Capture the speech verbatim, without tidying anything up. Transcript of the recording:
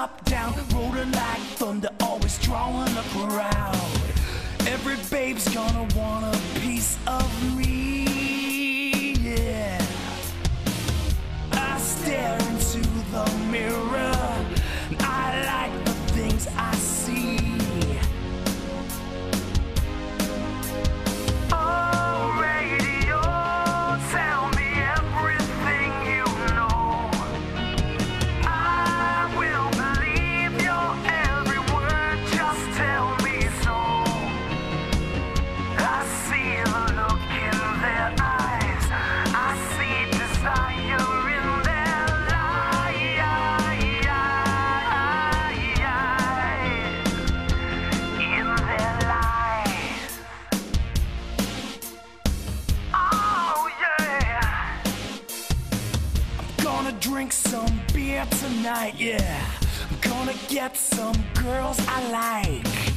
top down, rolling like thunder, always drawing a crowd. Every babe's gonna want a piece of me, yeah. I stare into the mirror, and I like the things I see. Oh, radio, tell me everything you know. I will believe your every word, just tell me so. I see the look in their eyes, I see desire in their lies, in their lies. Oh yeah, I'm gonna drink some beer tonight, yeah. I'm gonna get some girls I like.